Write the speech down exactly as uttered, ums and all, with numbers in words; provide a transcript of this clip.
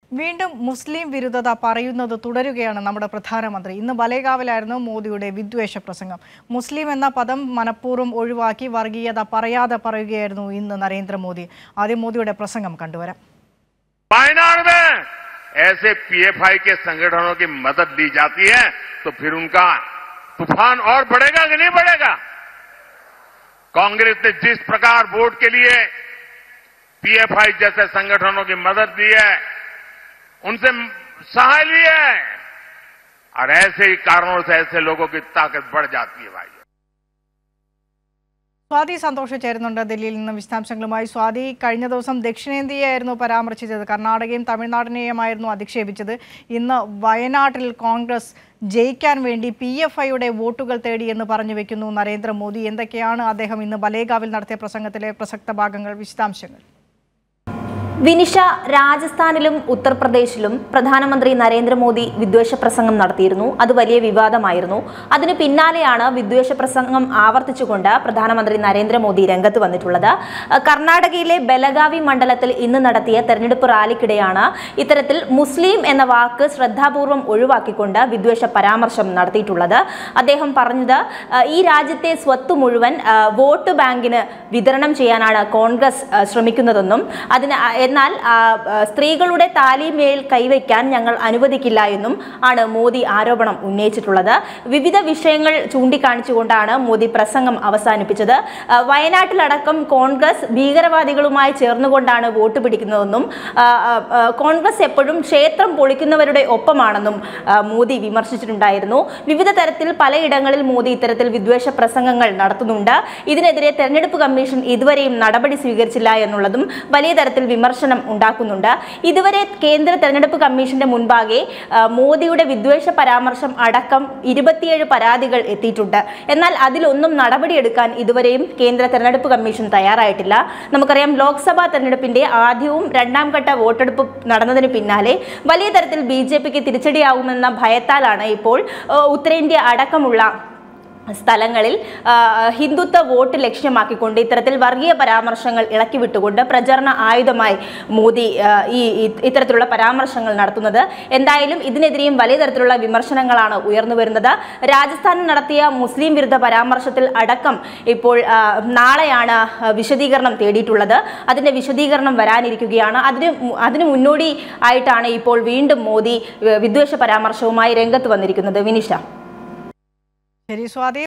വീണ്ടും മുസ്ലിം വിരുദ്ധത പറയുന്നത് തുടരുകയാണ് നമ്മുടെ പ്രധാനമന്ത്രി. ഇന്ന് ബലേഗാവിലായിരുന്നു മോദിയുടെ വിദ്വേഷ പ്രസംഗം. മുസ്ലിം എന്ന പദം മനഃപൂർവ്വം ഒഴിവാക്കി വർഗീയത പറയാതെ പറയുകയായിരുന്നു ഇന്ന് നരേന്ദ്രമോദി. ആദ്യം മോദിയുടെ പ്രസംഗം കണ്ടുവരാം. वायनाड में ऐसे पीएफआई के संगठनों की मदद ली जाती है तो फिर उनका तूफान और बढ़ेगा कि नहीं बढ़ेगा? कांग्रेस ने जिस प्रकार वोट के लिए पीएफआई जैसे संगठनों की मदद ली है, उनसे सहाय ली है, और ऐसे ही कारणों से ऐसे लोगों की ताकत बढ़ जाती है। भाई സ്വാതി സന്തോഷ് ചേരുന്നുണ്ട് ദില്ലിയിൽ നിന്ന് വിശദാംശങ്ങളുമായി. സ്വാതി, കഴിഞ്ഞ ദിവസം ദക്ഷിണേന്ത്യയായിരുന്നു പരാമർശിച്ചത്, കർണാടകയും തമിഴ്നാടിനെയുമായിരുന്നു അധിക്ഷേപിച്ചത്. ഇന്ന് വയനാട്ടിൽ കോൺഗ്രസ് ജയിക്കാൻ വേണ്ടി പി എഫ് ഐയുടെ വോട്ടുകൾ തേടി എന്ന് പറഞ്ഞു വെക്കുന്നു നരേന്ദ്രമോദി. എന്തൊക്കെയാണ് അദ്ദേഹം ഇന്ന് ബലേഗാവിൽ നടത്തിയ പ്രസംഗത്തിലെ പ്രസക്ത ഭാഗങ്ങൾ, വിശദാംശങ്ങൾ? വിനിഷ, രാജസ്ഥാനിലും ഉത്തർപ്രദേശിലും പ്രധാനമന്ത്രി നരേന്ദ്രമോദി വിദ്വേഷ പ്രസംഗം നടത്തിയിരുന്നു. അത് വലിയ വിവാദമായിരുന്നു. അതിന് പിന്നാലെയാണ് വിദ്വേഷ പ്രസംഗം ആവർത്തിച്ചുകൊണ്ട് പ്രധാനമന്ത്രി നരേന്ദ്രമോദി രംഗത്ത് വന്നിട്ടുള്ളത്. കർണാടകയിലെ ബലഗാവി മണ്ഡലത്തിൽ ഇന്ന് നടത്തിയ തെരഞ്ഞെടുപ്പ് റാലിക്കിടെയാണ് ഇത്തരത്തിൽ മുസ്ലിം എന്ന വാക്ക് ശ്രദ്ധാപൂർവം ഒഴിവാക്കിക്കൊണ്ട് വിദ്വേഷ പരാമർശം നടത്തിയിട്ടുള്ളത്. അദ്ദേഹം പറഞ്ഞത് ഈ രാജ്യത്തെ സ്വത്ത് മുഴുവൻ വോട്ട് ബാങ്കിന് വിതരണം ചെയ്യാനാണ് കോൺഗ്രസ് ശ്രമിക്കുന്നതെന്നും അതിന് എന്നാൽ സ്ത്രീകളുടെ താലിമേൽ കൈവയ്ക്കാൻ ഞങ്ങൾ അനുവദിക്കില്ല എന്നും ആണ് മോദി ആരോപണം ഉന്നയിച്ചിട്ടുള്ളത്. വിവിധ വിഷയങ്ങൾ ചൂണ്ടിക്കാണിച്ചുകൊണ്ടാണ് മോദി പ്രസംഗം അവസാനിപ്പിച്ചത്. വയനാട്ടിലടക്കം കോൺഗ്രസ് ഭീകരവാദികളുമായി ചേർന്നുകൊണ്ടാണ് വോട്ട് പിടിക്കുന്നതെന്നും കോൺഗ്രസ് എപ്പോഴും ക്ഷേത്രം പൊളിക്കുന്നവരുടെ ഒപ്പമാണെന്നും മോദി വിമർശിച്ചിട്ടുണ്ടായിരുന്നു. വിവിധ തരത്തിൽ പലയിടങ്ങളിൽ മോദി ഇത്തരത്തിൽ വിദ്വേഷ പ്രസംഗങ്ങൾ നടത്തുന്നുണ്ട്. ഇതിനെതിരെ തെരഞ്ഞെടുപ്പ് കമ്മീഷൻ ഇതുവരെയും നടപടി സ്വീകരിച്ചില്ല എന്നുള്ളതും വലിയ തരത്തിൽ വിമർശനം ഉണ്ടാക്കുന്നുണ്ട്. ഇതുവരെ കേന്ദ്ര തെരഞ്ഞെടുപ്പ് കമ്മീഷന്റെ മുൻപാകെ മോദിയുടെ വിദ്വേഷ പരാമർശം അടക്കം ഇരുപത്തിയേഴ് പരാതികൾ എത്തിയിട്ടുണ്ട്. എന്നാൽ അതിലൊന്നും നടപടിയെടുക്കാൻ ഇതുവരെയും കേന്ദ്ര തെരഞ്ഞെടുപ്പ് കമ്മീഷൻ തയ്യാറായിട്ടില്ല. നമുക്കറിയാം, ലോക്സഭാ തെരഞ്ഞെടുപ്പിന്റെ ആദ്യവും രണ്ടാം ഘട്ട വോട്ടെടുപ്പ് നടന്നതിന് പിന്നാലെ വലിയ തരത്തിൽ ബി ജെ പിക്ക് തിരിച്ചടിയാവുമെന്ന ഭയത്താലാണ് ഇപ്പോൾ ഉത്തരേന്ത്യ അടക്കമുള്ള സ്ഥലങ്ങളിൽ ഹിന്ദുത്വ വോട്ട് ലക്ഷ്യമാക്കിക്കൊണ്ട് ഇത്തരത്തിൽ വർഗീയ പരാമർശങ്ങൾ ഇളക്കി വിട്ടുകൊണ്ട് പ്രചരണ ആയുധമായി മോദി ഈ ഇത്തരത്തിലുള്ള പരാമർശങ്ങൾ നടത്തുന്നത്. എന്തായാലും ഇതിനെതിരെയും വലിയ തരത്തിലുള്ള വിമർശനങ്ങളാണ് ഉയർന്നു വരുന്നത്. രാജസ്ഥാനിൽ നടത്തിയ മുസ്ലിം വിരുദ്ധ പരാമർശത്തിൽ അടക്കം ഇപ്പോൾ നാളെയാണ് വിശദീകരണം തേടിയിട്ടുള്ളത്. അതിന്റെ വിശദീകരണം വരാനിരിക്കുകയാണ്. അതിന് അതിന് മുന്നോടി ആയിട്ടാണ് ഇപ്പോൾ വീണ്ടും മോദി വിദ്വേഷ പരാമർശവുമായി രംഗത്ത് വന്നിരിക്കുന്നത്. വിനിഷ. ശരി സ്വാതി.